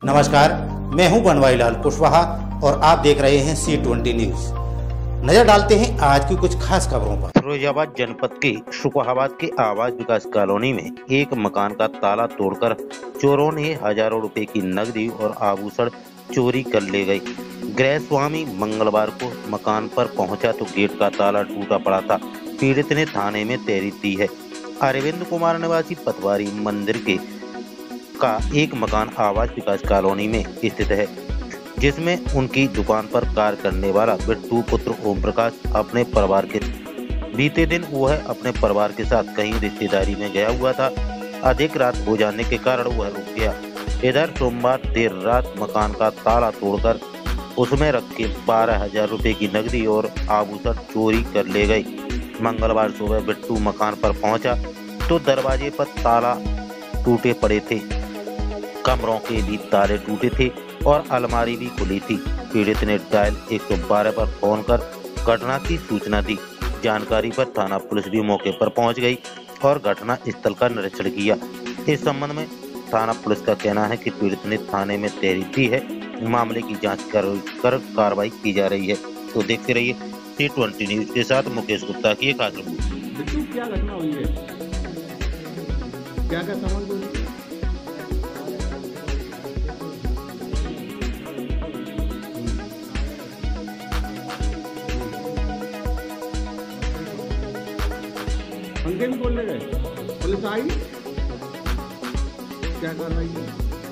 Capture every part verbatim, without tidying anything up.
नमस्कार, मैं हूं बनवारी लाल कुशवाहा और आप देख रहे हैं सी ट्वेंटी न्यूज। नजर डालते हैं आज की कुछ खास खबरों पर। फिरोजाबाद जनपद के शुकहाबाद के आवास विकास कॉलोनी में एक मकान का ताला तोड़कर चोरों ने हजारों रुपए की नकदी और आभूषण चोरी कर ले गए। गृह स्वामी मंगलवार को मकान पर पहुंचा तो गेट का ताला टूटा पड़ा था। पीड़ित ने थाने में तहरीर दी है। अरविंद कुमार निवासी पतवारी मंदिर के का एक मकान आवास विकास कॉलोनी में स्थित है, जिसमें उनकी दुकान पर कार्य करने वाला बिट्टू पुत्र ओम प्रकाश अपने परिवार के बीते दिन वह अपने परिवार के साथ कहीं रिश्तेदारी में गया हुआ था। अधिक रात हो जाने के कारण वह रुक गया। इधर सोमवार देर रात मकान का ताला तोड़कर उसमें रखे बारह हजार रुपए की नकदी और आभूषण चोरी कर ले गए। मंगलवार सुबह बिट्टू मकान पर पहुंचा तो दरवाजे पर ताला टूटे पड़े थे, कमरों के भी ताले टूटे थे और अलमारी भी खुली थी। पीड़ित ने डायल एक सौ बारह पर फोन कर घटना की सूचना दी। जानकारी पर थाना पुलिस भी मौके पर पहुंच गई और घटना स्थल का निरीक्षण किया। इस संबंध में थाना पुलिस का कहना है कि पीड़ित ने थाने में तहरीर दी है। मामले की जांच कर, कर कार्रवाई की जा रही है। तो देखते रहिए सी ट्वेंटी न्यूज के साथ मुकेश गुप्ता की एक खास रिपोर्ट। क्या घटना हुई है? क्या क्या सामान चोरी? पंखे भी खोलने गए, पुलिस आई, क्या कार्रवाई की?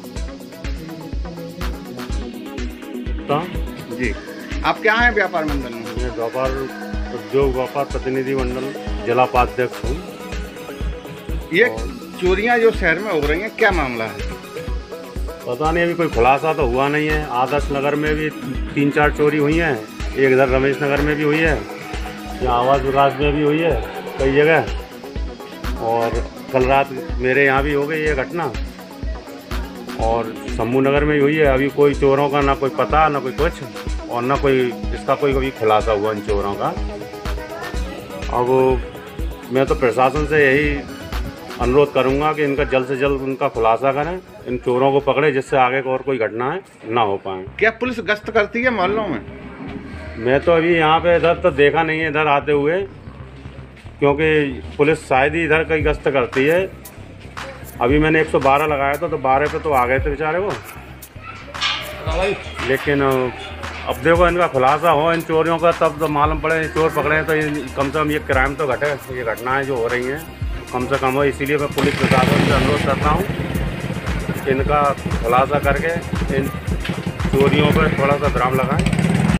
जी, आप क्या हैं व्यापार मंडल में? मैं व्यापार उद्योग व्यापार प्रतिनिधि मंडल जिला उपाध्यक्ष हूँ। ये चोरियां जो शहर में हो रही हैं, क्या मामला है? पता नहीं, अभी कोई खुलासा तो हुआ नहीं है। आदर्श नगर में भी तीन चार चोरी हुई हैं, एक इधर रमेश नगर में भी हुई है, यहाँ आवास विकास में भी हुई है कई जगह, और कल रात मेरे यहाँ भी हो गई ये घटना, और शंभू नगर में ही हुई है। अभी कोई चोरों का ना कोई पता ना कोई कुछ, और ना कोई इसका कोई कभी खुलासा हुआ इन चोरों का। अब मैं तो प्रशासन से यही अनुरोध करूंगा कि इनका जल्द से जल्द उनका खुलासा करें, इन चोरों को पकड़े, जिससे आगे और कोई घटनाएं ना हो पाए। क्या पुलिस गश्त करती है मोहल्लों में? मैं तो अभी यहाँ पे इधर तो देखा नहीं है इधर आते हुए, क्योंकि पुलिस शायद ही इधर कहीं गश्त करती है। अभी मैंने एक सौ बारह लगाया था तो बारह पे तो आ गए थे बेचारे वो, लेकिन अब देखो इनका खुलासा हो इन चोरियों का, तब तो मालूम पड़े चोर पकड़े तो कम से कम ये क्राइम तो घटे, ये घटनाएं जो हो रही हैं कम से कम हो। इसीलिए मैं पुलिस प्रशासन से अनुरोध करता हूँ, इनका खुलासा करके इन चोरियों पर थोड़ा सा विराम लगाएं।